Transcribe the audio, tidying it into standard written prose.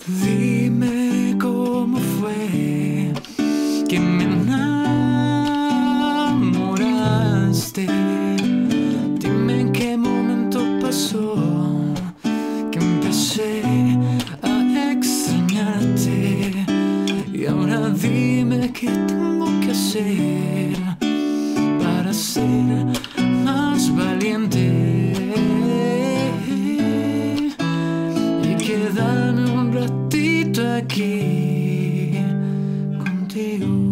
Dime cómo fue que me enamoraste. Dime en qué momento pasó que empecé a extrañarte. Y ahora dime qué tengo que hacer para ser más valiente y quedarme un ratito aquí contigo.